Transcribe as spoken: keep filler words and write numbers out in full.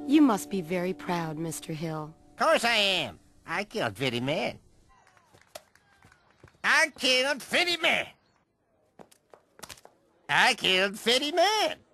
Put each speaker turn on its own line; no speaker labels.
You must be very proud, Mister Hill.
Course I am. I killed fifty men. I killed fifty men. I killed fifty men.